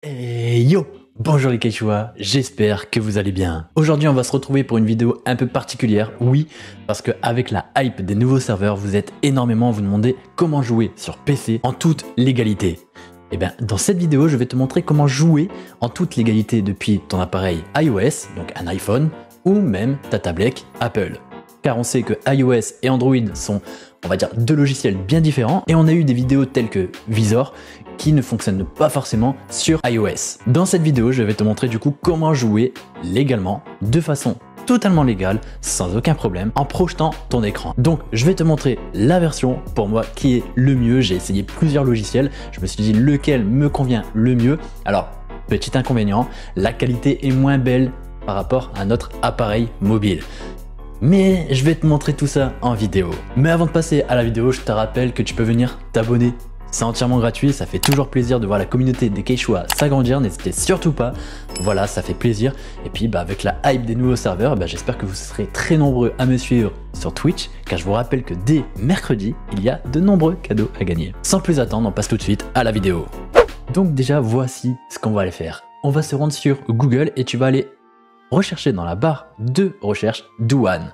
Hey yo, bonjour les Quechua, j'espère que vous allez bien. Aujourd'hui on va se retrouver pour une vidéo un peu particulière, oui, parce que avec la hype des nouveaux serveurs, vous êtes énormément à vous demander comment jouer sur PC en toute légalité. Et bien dans cette vidéo, je vais te montrer comment jouer en toute légalité depuis ton appareil iOS, donc un iPhone, ou même ta tablette Apple. Car on sait que iOS et Android sont, on va dire, deux logiciels bien différents, et on a eu des vidéos telles que Visor qui ne fonctionnent pas forcément sur iOS. Dans cette vidéo, je vais te montrer du coup comment jouer légalement, de façon totalement légale, sans aucun problème, en projetant ton écran. Donc je vais te montrer la version pour moi qui est le mieux. J'ai essayé plusieurs logiciels, je me suis dit lequel me convient le mieux. Alors, petit inconvénient, la qualité est moins belle par rapport à notre appareil mobile. Mais je vais te montrer tout ça en vidéo. Mais avant de passer à la vidéo, je te rappelle que tu peux venir t'abonner. C'est entièrement gratuit, ça fait toujours plaisir de voir la communauté des Quechua s'agrandir, n'hésitez surtout pas, voilà, ça fait plaisir. Et puis avec la hype des nouveaux serveurs, j'espère que vous serez très nombreux à me suivre sur Twitch, car je vous rappelle que dès mercredi, il y a de nombreux cadeaux à gagner. Sans plus attendre, on passe tout de suite à la vidéo. Donc déjà, voici ce qu'on va aller faire. On va se rendre sur Google et tu vas aller rechercher dans la barre de recherche Douane.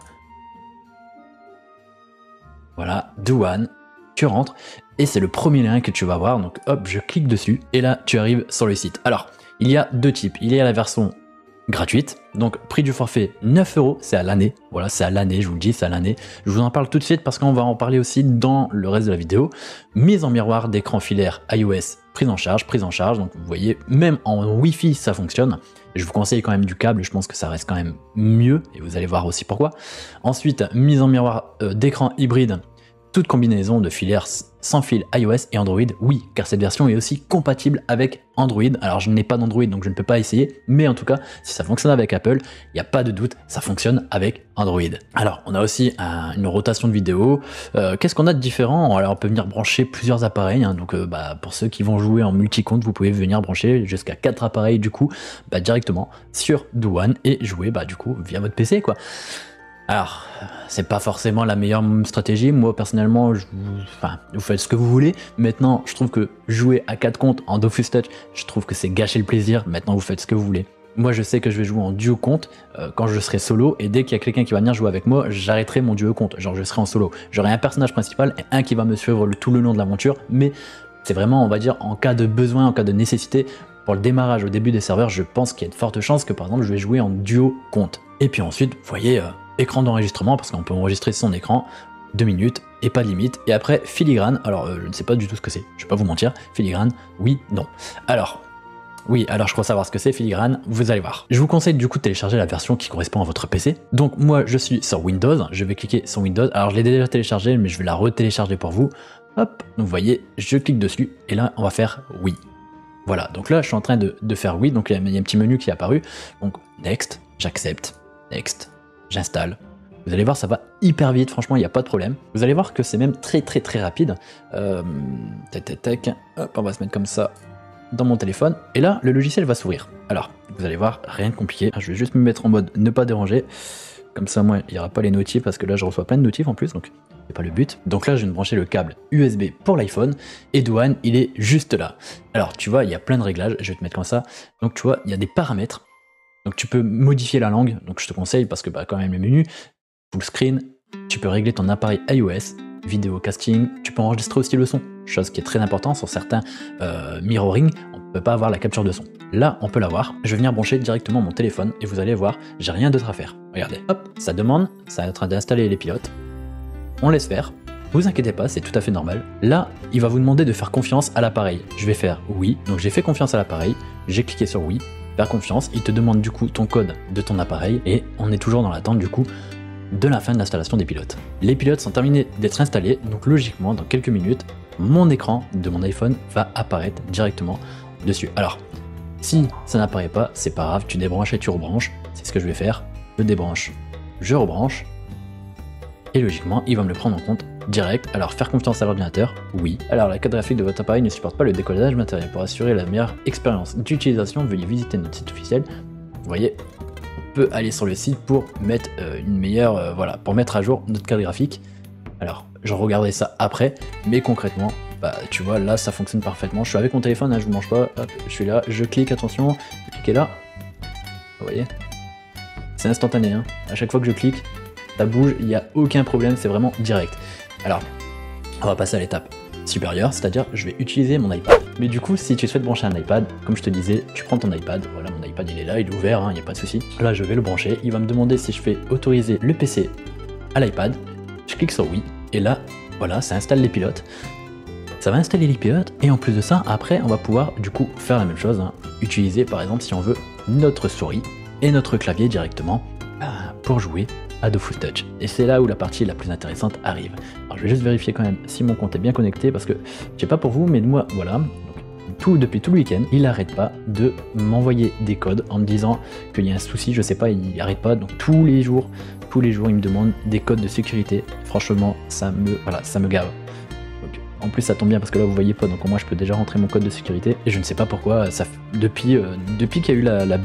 Voilà, Douane. Tu rentres et c'est le premier lien que tu vas voir, donc hop, je clique dessus et là tu arrives sur le site. Alors il y a deux types, il y a la version gratuite, donc prix du forfait 9 €, c'est à l'année, voilà, c'est à l'année, je vous le dis, c'est à l'année. Je vous en parle tout de suite parce qu'on va en parler aussi dans le reste de la vidéo. Mise en miroir d'écran filaire iOS, prise en charge, donc vous voyez, même en Wi-Fi ça fonctionne. Je vous conseille quand même du câble, je pense que ça reste quand même mieux et vous allez voir aussi pourquoi. Ensuite, mise en miroir d'écran hybride, toute combinaison de filaire sans fil iOS et Android, oui, car cette version est aussi compatible avec Android. Alors je n'ai pas d'Android donc je ne peux pas essayer, mais en tout cas, si ça fonctionne avec Apple, il n'y a pas de doute, ça fonctionne avec Android. Alors on a aussi une rotation de vidéo. Qu'est-ce qu'on a de différent? Alors on peut venir brancher plusieurs appareils, hein, donc pour ceux qui vont jouer en multi-compte, vous pouvez venir brancher jusqu'à 4 appareils du coup, directement sur Douane et jouer du coup via votre PC quoi. Alors, c'est pas forcément la meilleure stratégie. Moi, personnellement, vous faites ce que vous voulez. Maintenant, je trouve que jouer à 4 comptes en Dofus Touch, je trouve que c'est gâcher le plaisir. Maintenant, vous faites ce que vous voulez. Moi, je sais que je vais jouer en duo compte quand je serai solo. Et dès qu'il y a quelqu'un qui va venir jouer avec moi, j'arrêterai mon duo compte. Genre, je serai en solo. J'aurai un personnage principal et un qui va me suivre tout le long de l'aventure. Mais c'est vraiment, on va dire, en cas de besoin, en cas de nécessité. Pour le démarrage au début des serveurs, je pense qu'il y a de fortes chances que, par exemple, je vais jouer en duo compte. Et puis ensuite, vous voyez... écran d'enregistrement parce qu'on peut enregistrer son écran 2 minutes et pas de limite. Et après filigrane, alors je ne sais pas du tout ce que c'est, je vais pas vous mentir, filigrane, oui, non. Alors, oui, alors je crois savoir ce que c'est filigrane, vous allez voir. Je vous conseille du coup de télécharger la version qui correspond à votre PC. Donc moi je suis sur Windows, je vais cliquer sur Windows, alors je l'ai déjà téléchargé mais je vais la retélécharger pour vous. Hop, donc vous voyez, je clique dessus et là on va faire oui. Voilà, donc là je suis en train de faire oui, donc il y a un petit menu qui est apparu, donc next, j'accepte, next. J'installe. Vous allez voir, ça va hyper vite, franchement, il n'y a pas de problème. Vous allez voir que c'est même très rapide. Tac. Hop, on va se mettre comme ça dans mon téléphone. Et là, le logiciel va s'ouvrir. Alors, vous allez voir, rien de compliqué. Je vais juste me mettre en mode ne pas déranger. Comme ça, moi, il n'y aura pas les notifs parce que là, je reçois plein de notifs en plus, donc c'est pas le but. Donc là, je viens de brancher le câble USB pour l'iPhone. Et Douane, il est juste là. Alors, tu vois, il y a plein de réglages. Je vais te mettre comme ça. Donc, tu vois, il y a des paramètres. Donc tu peux modifier la langue, donc je te conseille parce que quand même le menu, full screen, tu peux régler ton appareil iOS, vidéo casting, tu peux enregistrer aussi le son, chose qui est très importante sur certains mirroring, on ne peut pas avoir la capture de son. Là, on peut l'avoir, je vais venir brancher directement mon téléphone et vous allez voir, j'ai rien d'autre à faire. Regardez, hop, ça demande, ça est en train d'installer les pilotes, on laisse faire. Vous inquiétez pas, c'est tout à fait normal. Là, il va vous demander de faire confiance à l'appareil. Je vais faire oui, donc j'ai fait confiance à l'appareil, j'ai cliqué sur oui, faire confiance, il te demande du coup ton code de ton appareil et on est toujours dans l'attente du coup de la fin de l'installation des pilotes. Les pilotes sont terminés d'être installés, donc logiquement dans quelques minutes, mon écran de mon iPhone va apparaître directement dessus. Alors, si ça n'apparaît pas, c'est pas grave, tu débranches et tu rebranches, c'est ce que je vais faire, je débranche, je rebranche, et logiquement il va me le prendre en compte direct. Alors faire confiance à l'ordinateur, oui. Alors la carte graphique de votre appareil ne supporte pas le décollage matériel. Pour assurer la meilleure expérience d'utilisation, veuillez visiter notre site officiel. Vous voyez, on peut aller sur le site pour mettre une meilleure, pour mettre à jour notre carte graphique. Alors je regarderai ça après, mais concrètement, bah tu vois, là ça fonctionne parfaitement. Je suis avec mon téléphone, hein, je vous mange pas, hop, je suis là, je clique, attention, je clique là, vous voyez, c'est instantané, hein. À chaque fois que je clique, ça bouge, il n'y a aucun problème, c'est vraiment direct. Alors, on va passer à l'étape supérieure, c'est-à-dire je vais utiliser mon iPad. Mais du coup, si tu souhaites brancher un iPad, comme je te disais, tu prends ton iPad, voilà, mon iPad il est là, il est ouvert, il n'y a pas de souci. Là, je vais le brancher, il va me demander si je fais autoriser le PC à l'iPad, je clique sur oui, et là, voilà, ça installe les pilotes. Ça va installer les pilotes, et en plus de ça, après, on va pouvoir du coup faire la même chose, hein. Utiliser par exemple, si on veut, notre souris et notre clavier directement pour jouer à Dofus Touch. Et c'est là où la partie la plus intéressante arrive. Alors je vais juste vérifier quand même si mon compte est bien connecté, parce que je sais pas pour vous, mais moi, voilà, donc, depuis tout le week-end, il n'arrête pas de m'envoyer des codes en me disant qu'il y a un souci, je sais pas, il arrête pas, donc tous les jours, il me demande des codes de sécurité. Franchement, ça me gave. Donc, en plus, ça tombe bien parce que là, vous voyez pas, donc moi, je peux déjà rentrer mon code de sécurité, et je ne sais pas pourquoi, ça, depuis qu'il y a eu la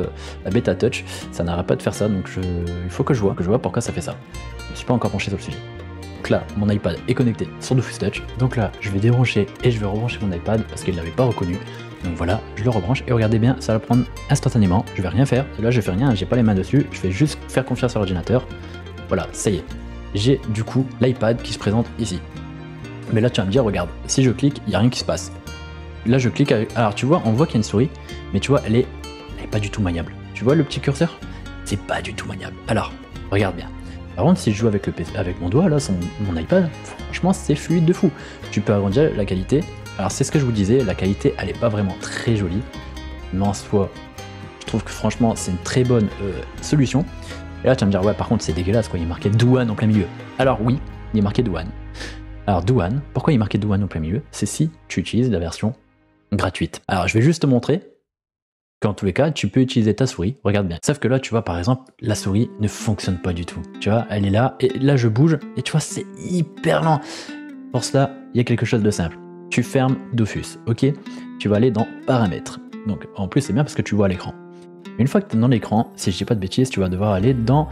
bêta Touch, ça n'arrête pas de faire ça, donc il faut que je vois pourquoi ça fait ça. Je ne suis pas encore penché sur le sujet. Donc là, mon iPad est connecté sur Dofus Touch, donc là, je vais débrancher et je vais rebrancher mon iPad parce qu'il ne l'avait pas reconnu. Donc voilà, je le rebranche et regardez bien, ça va prendre instantanément, je vais rien faire, là je fais rien, j'ai pas les mains dessus, je vais juste faire confiance à l'ordinateur. Voilà, ça y est, j'ai du coup l'iPad qui se présente ici. Mais là tu vas me dire, regarde, si je clique, il n'y a rien qui se passe. Là je clique, alors tu vois, on voit qu'il y a une souris, mais tu vois, elle est pas du tout maniable. Tu vois le petit curseur? C'est pas du tout maniable. Alors, regarde bien. Par contre, si je joue avec mon doigt, là, mon iPad, franchement, c'est fluide de fou. Tu peux agrandir la qualité. Alors, c'est ce que je vous disais, la qualité, elle est pas vraiment très jolie. Mais en soi, je trouve que franchement, c'est une très bonne solution. Et là, tu vas me dire, ouais, par contre, c'est dégueulasse, quoi. Il est marqué Douane en plein milieu. Alors, oui, il est marqué Douane. Alors, Douane, pourquoi il est marqué Douane en plein milieu? C'est si tu utilises la version gratuite. Alors, je vais juste te montrer qu'en tous les cas, tu peux utiliser ta souris, regarde bien. Sauf que là, tu vois, par exemple, la souris ne fonctionne pas du tout. Tu vois, elle est là, et là, je bouge, et tu vois, c'est hyper lent. Pour cela, il y a quelque chose de simple. Tu fermes Dofus, ok? Tu vas aller dans Paramètres. Donc, en plus, c'est bien parce que tu vois l'écran. Une fois que tu es dans l'écran, si je dis pas de bêtises, tu vas devoir aller dans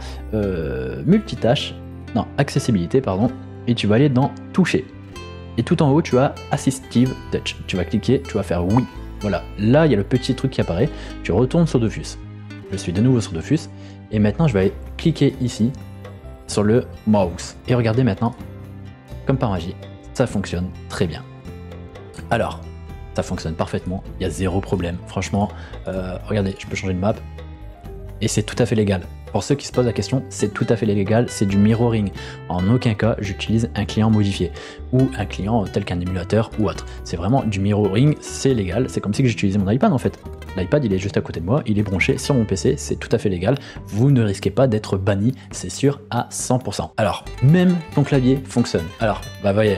Multitâche, non, Accessibilité, pardon, et tu vas aller dans Toucher. Et tout en haut, tu as Assistive Touch. Tu vas cliquer, tu vas faire oui. Voilà, là il y a le petit truc qui apparaît, tu retournes sur Dofus. Je suis de nouveau sur Dofus, et maintenant je vais aller cliquer ici, sur le mouse. Et regardez maintenant, comme par magie, ça fonctionne très bien. Alors, ça fonctionne parfaitement, il y a zéro problème. Franchement, regardez, je peux changer de map, et c'est tout à fait légal. Pour ceux qui se posent la question, c'est tout à fait légal, c'est du mirroring. En aucun cas, j'utilise un client modifié ou un client tel qu'un émulateur ou autre. C'est vraiment du mirroring, c'est légal, c'est comme si j'utilisais mon iPad en fait. L'iPad, il est juste à côté de moi, il est branché sur mon PC, c'est tout à fait légal. Vous ne risquez pas d'être banni, c'est sûr à 100%. Alors, même ton clavier fonctionne. Alors, bah voyez,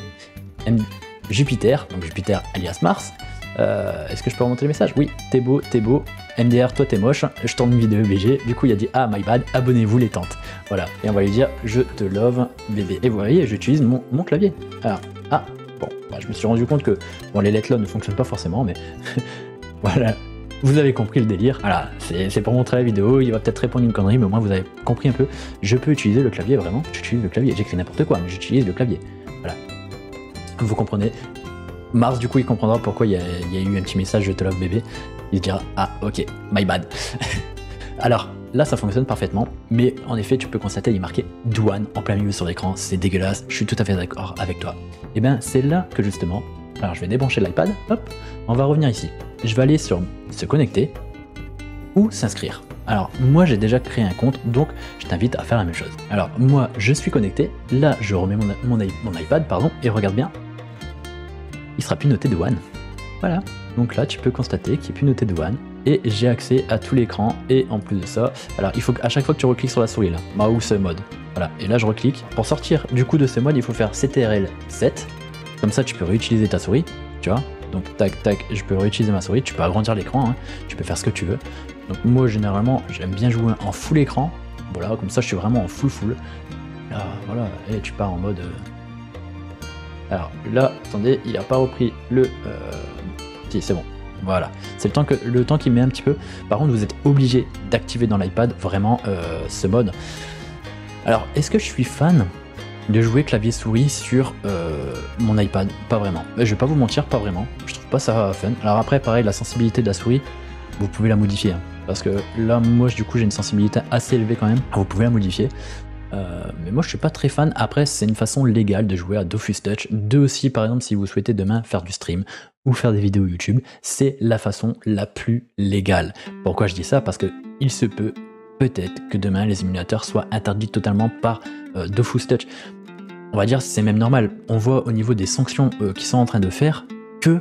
Jupiter, donc Jupiter alias Mars. Est-ce que je peux remonter le message? Oui, t'es beau, MDR, toi t'es moche, je tourne une vidéo BG, du coup il a dit ah my bad, abonnez-vous les tantes. Voilà, et on va lui dire je te love bébé. Et vous voyez, j'utilise mon clavier. Alors, bon, bah, je me suis rendu compte que bon, les lettres là ne fonctionnent pas forcément, mais voilà, vous avez compris le délire. Voilà, c'est pour montrer la vidéo, il va peut-être répondre une connerie, mais au moins vous avez compris un peu. Je peux utiliser le clavier vraiment, j'utilise le clavier, j'écris n'importe quoi, mais j'utilise le clavier. Voilà, vous comprenez. Mars, du coup, il comprendra pourquoi il y a eu un petit message je te love bébé. Il se dira ah ok, my bad. Alors là, ça fonctionne parfaitement, mais en effet, tu peux constater il est marqué Douane en plein milieu sur l'écran. C'est dégueulasse. Je suis tout à fait d'accord avec toi. Et bien, c'est là que justement, alors je vais débrancher l'iPad. Hop, on va revenir ici. Je vais aller sur se connecter ou s'inscrire. Alors moi, j'ai déjà créé un compte, donc je t'invite à faire la même chose. Alors moi, je suis connecté. Là, je remets mon iPad, pardon, et regarde bien. Il sera plus noté Douane. Voilà, donc là tu peux constater qu'il est plus noté Douane et j'ai accès à tout l'écran et en plus de ça, alors il faut qu'à chaque fois que tu recliques sur la souris là, mouse mode, voilà, et là je reclique. Pour sortir du coup de ce mode, il faut faire CTRL 7, comme ça tu peux réutiliser ta souris, tu vois, donc tac tac, je peux réutiliser ma souris, tu peux agrandir l'écran, hein, tu peux faire ce que tu veux. Donc moi généralement j'aime bien jouer en full écran, voilà, comme ça je suis vraiment en full. Là voilà, et tu pars en mode... Alors là, attendez, il n'a pas repris le... Si, c'est bon. Voilà. C'est le temps qu'il met un petit peu. Par contre, vous êtes obligé d'activer dans l'iPad vraiment ce mode. Alors, est-ce que je suis fan? de jouer clavier souris sur mon iPad. Pas vraiment. Je vais pas vous mentir, pas vraiment. Je trouve pas ça fun. Alors après, pareil, la sensibilité de la souris, vous pouvez la modifier. Hein, parce que là, moi, du coup, j'ai une sensibilité assez élevée quand même. Vous pouvez la modifier. Mais moi, je suis pas très fan. Après, c'est une façon légale de jouer à Dofus Touch. De aussi, par exemple, si vous souhaitez demain faire du stream ou faire des vidéos YouTube, c'est la façon la plus légale. Pourquoi je dis ça? Parce que il se peut peut-être que demain les émulateurs soient interdits totalement par Dofus Touch. On va dire c'est même normal. On voit au niveau des sanctions qu'ils sont en train de faire que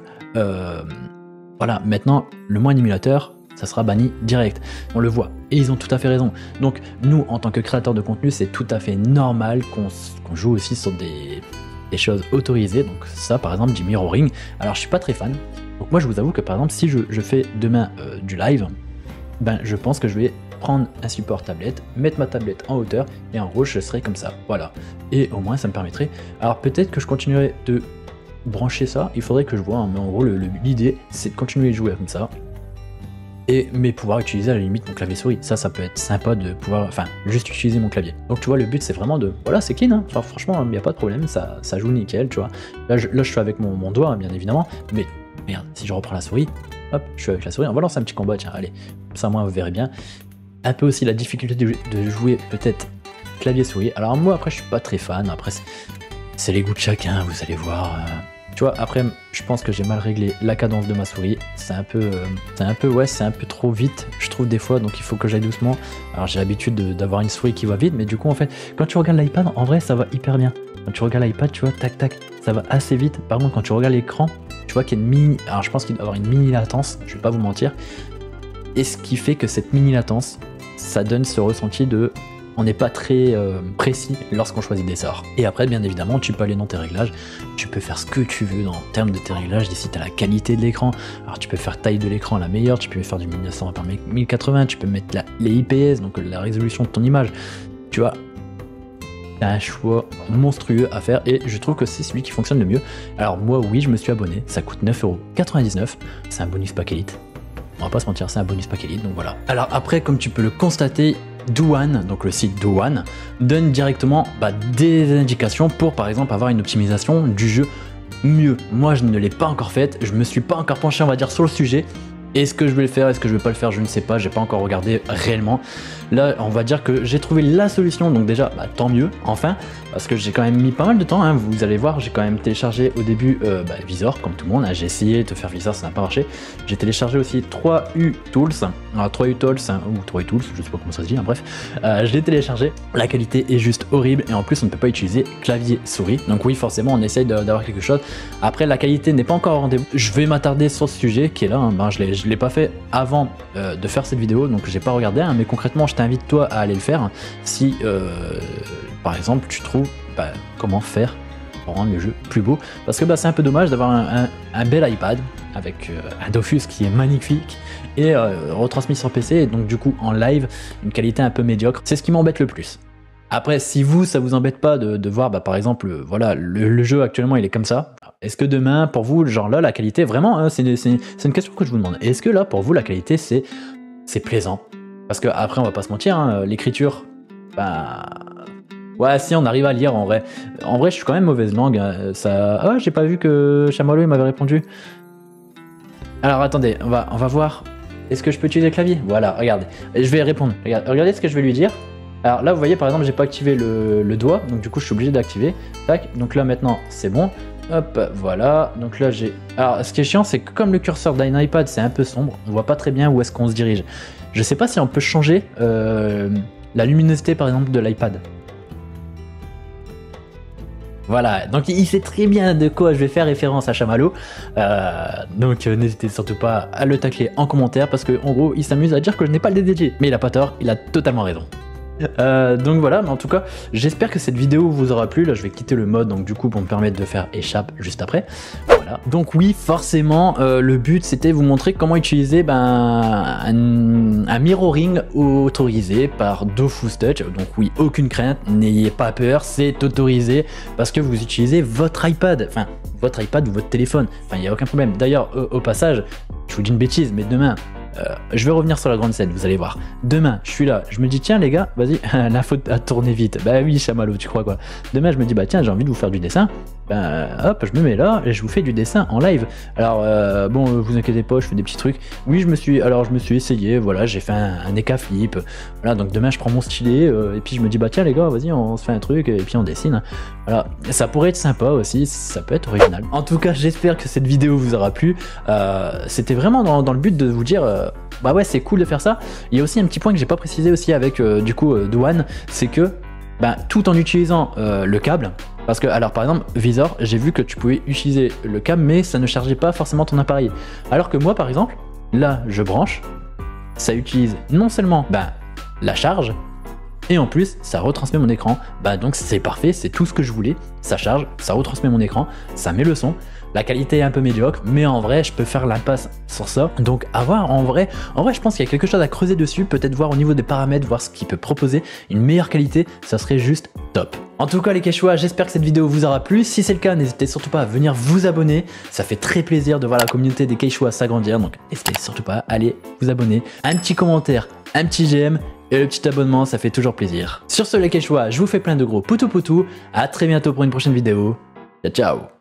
voilà, maintenant le moins d'émulateurs, ça sera banni direct. On le voit. Et ils ont tout à fait raison. Donc nous, en tant que créateurs de contenu, c'est tout à fait normal qu'on joue aussi sur des choses autorisées. Donc ça, par exemple, du mirroring. Alors je suis pas très fan. Donc moi, je vous avoue que par exemple, si je fais demain du live, ben je pense que je vais prendre un support tablette, mettre ma tablette en hauteur, et en gros, je serai comme ça. Voilà. Et au moins, ça me permettrait... Alors peut-être que je continuerai de brancher ça. Il faudrait que je vois. Hein, mais en gros, l'idée, c'est de continuer de jouer comme ça. Mais pouvoir utiliser à la limite mon clavier souris. Ça peut être sympa de pouvoir, enfin, juste utiliser mon clavier. Donc tu vois, le but c'est vraiment de, voilà, c'est clean, hein. Enfin, franchement, il n'y a pas de problème, ça joue nickel, tu vois. Là, je suis avec mon doigt, hein, bien évidemment, mais merde, si je reprends la souris, hop, je suis avec la souris, on va lancer un petit combat, tiens, allez, ça moi vous verrez bien. Un peu aussi la difficulté de jouer peut-être clavier souris. Alors moi après je suis pas très fan, après c'est les goûts de chacun, vous allez voir. Tu vois, après, je pense que j'ai mal réglé la cadence de ma souris. C'est un peu trop vite, je trouve des fois, donc il faut que j'aille doucement. Alors j'ai l'habitude d'avoir une souris qui va vite, mais du coup, en fait, quand tu regardes l'iPad, en vrai, ça va hyper bien. Quand tu regardes l'iPad, tu vois, tac, tac, ça va assez vite. Par contre, quand tu regardes l'écran, tu vois qu'il y a une mini... Alors je pense qu'il doit y avoir une mini latence, je vais pas vous mentir. Et ce qui fait que cette mini latence, ça donne ce ressenti de... On n'est pas très précis lorsqu'on choisit des sorts. Et après, bien évidemment, tu peux aller dans tes réglages, tu peux faire ce que tu veux en termes de tes réglages. Ici, tu as la qualité de l'écran. Alors, tu peux faire taille de l'écran la meilleure, tu peux faire du 1920 par 1080, tu peux mettre les IPS, donc la résolution de ton image. Tu vois, tu as un choix monstrueux à faire et je trouve que c'est celui qui fonctionne le mieux. Alors, moi, oui, je me suis abonné, ça coûte 9,99 €. C'est un bonus pack Elite. On va pas se mentir, c'est un bonus pack Elite, donc voilà. Alors, après, comme tu peux le constater, Douane, donc le site Douane, donne directement des indications pour par exemple avoir une optimisation du jeu mieux. Moi je ne l'ai pas encore faite, je me suis pas encore penché on va dire sur le sujet. Est-ce que je vais le faire, est-ce que je vais pas le faire, je ne sais pas, j'ai pas encore regardé réellement. Là on va dire que j'ai trouvé la solution, donc déjà tant mieux, enfin, parce que j'ai quand même mis pas mal de temps, hein. Vous allez voir, j'ai quand même téléchargé au début Visor, comme tout le monde, hein. J'ai essayé de faire Visor, ça n'a pas marché. J'ai téléchargé aussi 3U Tools, alors 3U Tools, hein, ou 3U Tools, je sais pas comment ça se dit, hein, bref. Je l'ai téléchargé, la qualité est juste horrible, et en plus on ne peut pas utiliser clavier souris, donc oui forcément on essaye d'avoir quelque chose. Après la qualité n'est pas encore au rendez-vous, je vais m'attarder sur ce sujet qui est là, hein. Je l'ai pas fait avant de faire cette vidéo, donc j'ai pas regardé, hein, mais concrètement je t'invite toi à aller le faire, hein, si par exemple tu trouves comment faire pour rendre le jeu plus beau, parce que c'est un peu dommage d'avoir un bel iPad avec un Dofus qui est magnifique et retransmis sur PC, et donc du coup en live une qualité un peu médiocre, c'est ce qui m'embête le plus. Après, si vous, ça vous embête pas de voir, par exemple, voilà, le jeu actuellement, il est comme ça. Est-ce que demain, pour vous, genre là, la qualité, vraiment, hein, c'est une question que je vous demande. Est-ce que là, pour vous, la qualité, c'est plaisant? Parce que après, on va pas se mentir, hein, l'écriture, ouais, si on arrive à lire, en vrai, je suis quand même mauvaise langue. Hein, ça, ah, j'ai pas vu que Chamallow m'avait répondu. Alors attendez, on va voir. Est-ce que je peux utiliser le clavier? Voilà, regardez, je vais répondre. Regardez ce que je vais lui dire. Alors là vous voyez par exemple j'ai pas activé le doigt, donc du coup je suis obligé d'activer. Tac, donc là maintenant c'est bon. Hop, voilà, donc là j'ai... Alors ce qui est chiant c'est que comme le curseur d'un iPad c'est un peu sombre, on voit pas très bien où est-ce qu'on se dirige. Je sais pas si on peut changer la luminosité par exemple de l'iPad. Voilà, donc il sait très bien de quoi je vais faire référence à Chamallow, donc n'hésitez surtout pas à le tacler en commentaire, parce que en gros il s'amuse à dire que je n'ai pas le DDG, mais il a pas tort, il a totalement raison. Donc voilà, mais en tout cas j'espère que cette vidéo vous aura plu. Là je vais quitter le mode, donc du coup pour me permettre de faire échappe juste après. Voilà, donc oui forcément le but c'était vous montrer comment utiliser un mirroring autorisé par Dofus Touch. Donc oui, aucune crainte, n'ayez pas peur, c'est autorisé parce que vous utilisez votre iPad, enfin votre iPad ou votre téléphone, enfin il n'y a aucun problème. D'ailleurs au passage, je vous dis une bêtise, mais demain Je vais revenir sur la grande scène, vous allez voir. Demain, je suis là, je me dis tiens les gars, vas-y, l'info a tourné vite. Bah oui, chamallow, tu crois quoi. Demain, je me dis bah tiens, j'ai envie de vous faire du dessin. Ben hop, je me mets là et je vous fais du dessin en live. Alors bon, vous inquiétez pas, je fais des petits trucs. Oui, je me suis essayé, voilà, j'ai fait un Eka flip. Voilà, donc demain je prends mon stylet et puis je me dis bah tiens les gars, vas-y, on se fait un truc et puis on dessine. Voilà, ça pourrait être sympa aussi, ça peut être original. En tout cas, j'espère que cette vidéo vous aura plu. C'était vraiment dans le but de vous dire bah ouais, c'est cool de faire ça. Il y a aussi un petit point que j'ai pas précisé aussi avec du coup Douane, c'est que ben, tout en utilisant le câble, parce que alors par exemple Visor, j'ai vu que tu pouvais utiliser le câble mais ça ne chargeait pas forcément ton appareil, alors que moi par exemple là je branche, ça utilise non seulement la charge et en plus ça retransmet mon écran, donc c'est parfait, c'est tout ce que je voulais, ça charge, ça retransmet mon écran, ça met le son. La qualité est un peu médiocre, mais en vrai, je peux faire l'impasse sur ça. Donc, à voir, en vrai, je pense qu'il y a quelque chose à creuser dessus. Peut-être voir au niveau des paramètres, voir ce qu'il peut proposer. Une meilleure qualité, ça serait juste top. En tout cas, les Quechua, j'espère que cette vidéo vous aura plu. Si c'est le cas, n'hésitez surtout pas à venir vous abonner. Ça fait très plaisir de voir la communauté des Quechua s'agrandir. Donc, n'hésitez surtout pas à aller vous abonner. Un petit commentaire, un petit j'aime. Et le petit abonnement, ça fait toujours plaisir. Sur ce, les Quechua, je vous fais plein de gros poutou poutou. À très bientôt pour une prochaine vidéo. Ciao, ciao.